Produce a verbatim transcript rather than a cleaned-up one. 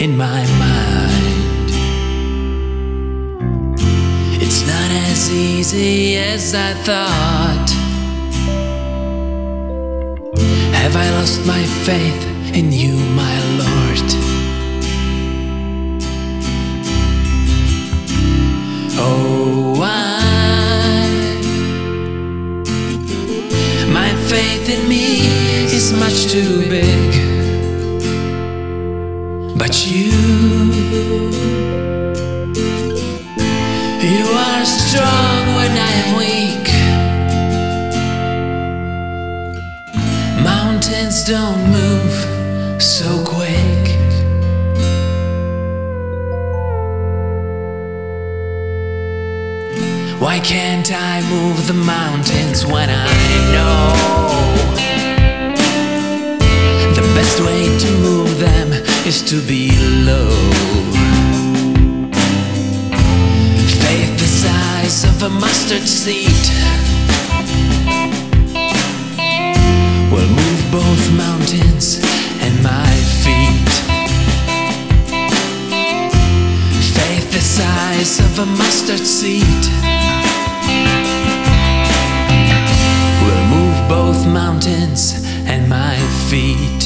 in my mind. It's not as easy as I thought. Have I lost my faith in you, my Lord? Oh, I, my faith in me is much too big. But you, you are strong when I am weak. Mountains don't move so quick. Why can't I move the mountains when I know the best way to move them is to be low? Faith the size of a mustard seed will move both mountains and my feet. Faith the size of a mustard seed will move both mountains and my feet.